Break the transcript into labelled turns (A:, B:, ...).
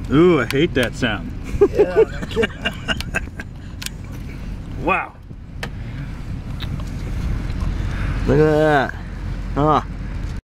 A: Ooh, I hate that sound.
B: Yeah, no kidding.
A: Wow.
B: Look at that. Huh.